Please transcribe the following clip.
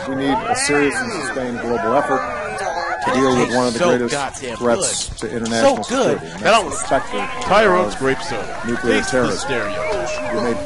We need a serious and sustained global effort to deal with one of the greatest threats to international security. And that's the specter Tyrone's grape soda. Nuclear terrorism. The stereo.